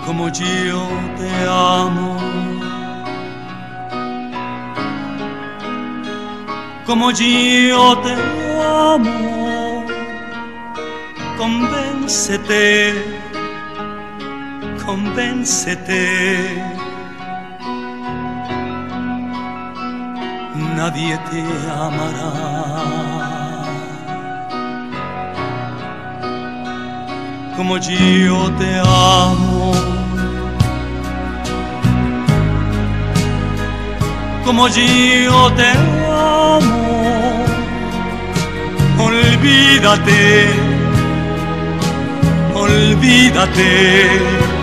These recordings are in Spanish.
como yo te amo, como yo te amo. Convéncete, convéncete, nadie te amará como yo te amo, como yo te amo. Olvídate, olvídate,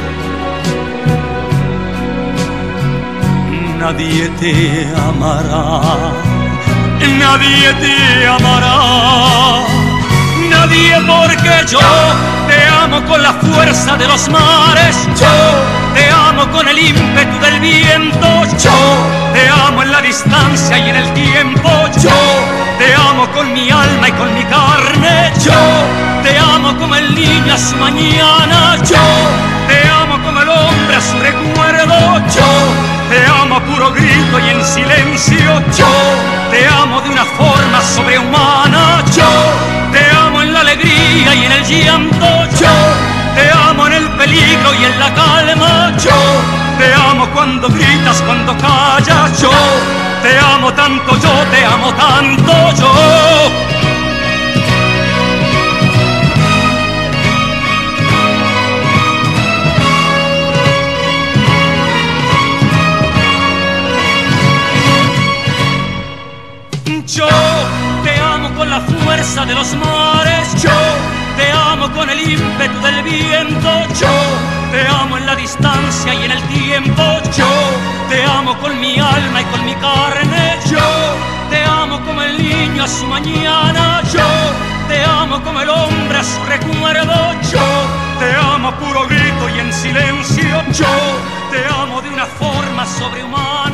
nadie te amará, nadie te amará, nadie, porque yo te amo con la fuerza de los mares, yo te amo con el ímpetu del viento, yo te amo en la distancia y en el tiempo, yo te amo con mi alma y con mi carne, yo te amo como el niño a su mañana, yo te amo como el hombre a su recuerdo, yo te amo a puro grito y en silencio, yo te amo de una forma sobrehumana, yo te amo en la alegría y en el llanto, yo te amo en el peligro y en la calma, yo te amo cuando gritas, cuando callas, yo te amo tanto, yo te amo tanto, yo. Yo te amo con la fuerza de los mares, yo te amo con el ímpetu del viento, yo te amo en la distancia y en el tiempo, yo te amo con mi alma y con mi carne, yo te amo como el niño a su mañana, yo te amo como el hombre a su recuerdo, yo te amo a puro grito y en silencio, yo te amo de una forma sobrehumana.